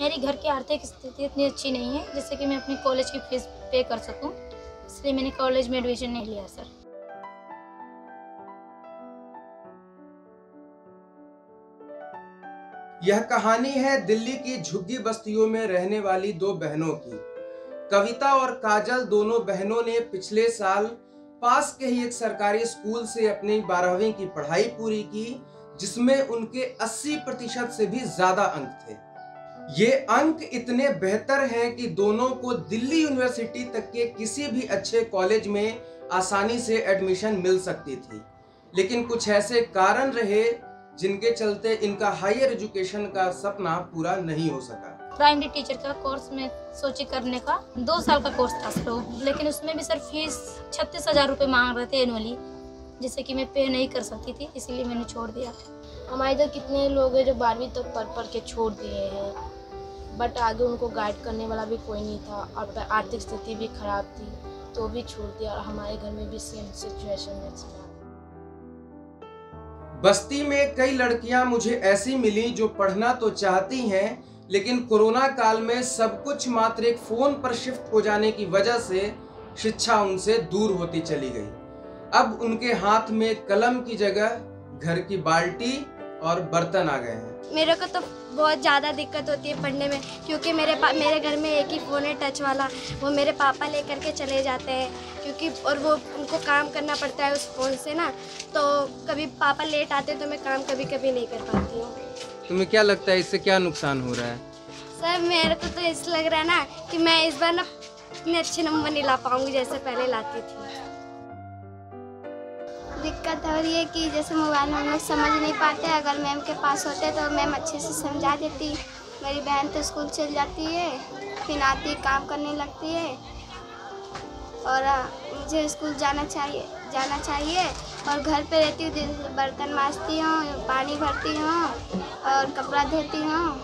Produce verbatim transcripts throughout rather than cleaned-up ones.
मेरी घर की आर्थिक स्थिति इतनी अच्छी नहीं है जिससे कि मैं अपनी कॉलेज की फीस पे कर सकूं, इसलिए मैंने कॉलेज में एडमिशन नहीं लिया सर। यह कहानी है दिल्ली की झुग्गी बस्तियों में रहने वाली दो बहनों की। कविता और काजल दोनों बहनों ने पिछले साल पास के ही एक सरकारी स्कूल से अपनी बारहवीं की पढ़ाई पूरी की, जिसमें उनके अस्सी प्रतिशत से भी ज्यादा अंक थे। ये अंक इतने बेहतर हैं कि दोनों को दिल्ली यूनिवर्सिटी तक के किसी भी अच्छे कॉलेज में आसानी से एडमिशन मिल सकती थी, लेकिन कुछ ऐसे कारण रहे जिनके चलते इनका हायर एजुकेशन का सपना पूरा नहीं हो सका। प्राइमरी टीचर का कोर्स में सोची करने का, दो साल का कोर्स था सर, लेकिन उसमें भी सर फीस छत्तीस हजार रुपये मांग रहे थे एनुअली, जिससे कि मैं पे नहीं कर सकती थी, इसीलिए मैंने छोड़ दिया। हमारे इधर कितने लोग हैं जो बारहवीं तक पढ़ पढ़ के छोड़ दिए हैं, बट आगे उनको गाइड करने वाला भी कोई नहीं था और आर्थिक स्थिति भी खराब थी तो भी छोड़ दिया। और हमारे घर में भी सेम सिचुएशन है। बस्ती में कई लड़कियां मुझे ऐसी मिली जो पढ़ना तो चाहती हैं, लेकिन कोरोना काल में सब कुछ मात्र एक फोन पर शिफ्ट हो जाने की वजह से शिक्षा उनसे दूर होती चली गई। अब उनके हाथ में कलम की जगह घर की बाल्टी और बर्तन आ गए हैं। मेरे को तो बहुत ज़्यादा दिक्कत होती है पढ़ने में, क्योंकि मेरे पा मेरे घर में एक ही फ़ोन है टच वाला, वो मेरे पापा लेकर के चले जाते हैं, क्योंकि और वो उनको काम करना पड़ता है उस फ़ोन से ना, तो कभी पापा लेट आते तो मैं काम कभी कभी नहीं कर पाती हूँ। तुम्हें क्या लगता है इससे क्या नुकसान हो रहा है? सर मेरे को तो ऐसा लग रहा है ना कि मैं इस बार ना इतने अच्छे नंबर नहीं ला पाऊँगी जैसे पहले लाती थी। दिक्कत हो रही है कि जैसे मोबाइल में हम लोग समझ नहीं पाते, अगर मैम के पास होते तो मैम अच्छे से समझा देती। मेरी बहन तो स्कूल चल जाती है, फिर आती काम करने लगती है, और मुझे स्कूल जाना चाहिए जाना चाहिए और घर पे रहती हूँ, बर्तन मांजती हूँ, पानी भरती हूँ और कपड़ा धोती हूँ।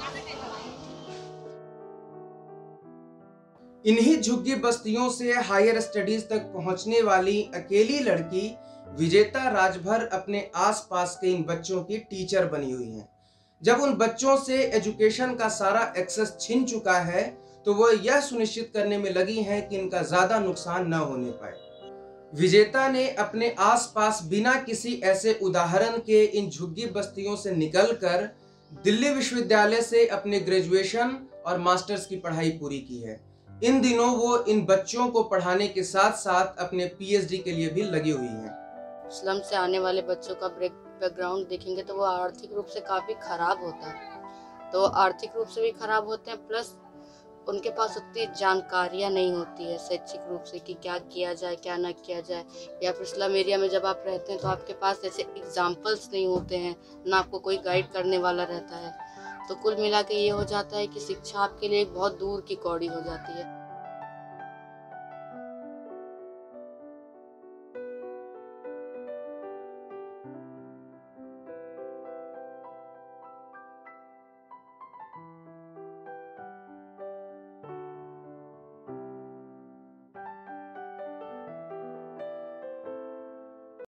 इन्हीं झुग्गी बस्तियों से हायर स्टडीज तक पहुंचने वाली अकेली लड़की विजेता राजभर अपने आसपास के इन बच्चों की टीचर बनी हुई हैं। जब उन बच्चों से एजुकेशन का सारा एक्सेस छिन चुका है तो वो यह सुनिश्चित करने में लगी हैं कि इनका ज्यादा नुकसान न होने पाए। विजेता ने अपने आसपास बिना किसी ऐसे उदाहरण के इन झुग्गी बस्तियों से निकलकर दिल्ली विश्वविद्यालय से अपने ग्रेजुएशन और मास्टर्स की पढ़ाई पूरी की है। इन दिनों वो इन बच्चों को पढ़ाने के साथ साथ अपने पीएचडी के लिए भी लगी हुई हैं। स्लम से आने वाले बच्चों का बैकग्राउंड देखेंगे तो वो आर्थिक रूप से काफ़ी ख़राब होता है, तो आर्थिक रूप से भी ख़राब होते हैं, प्लस उनके पास उतनी जानकारियाँ नहीं होती है शैक्षिक रूप से कि क्या किया जाए क्या ना किया जाए, या फिर स्लम एरिया में जब आप रहते हैं तो आपके पास ऐसे एग्जाम्पल्स नहीं होते हैं, ना आपको कोई गाइड करने वाला रहता है। तो कुल मिला के ये हो जाता है कि शिक्षा आपके लिए एक बहुत दूर की कौड़ी हो जाती है।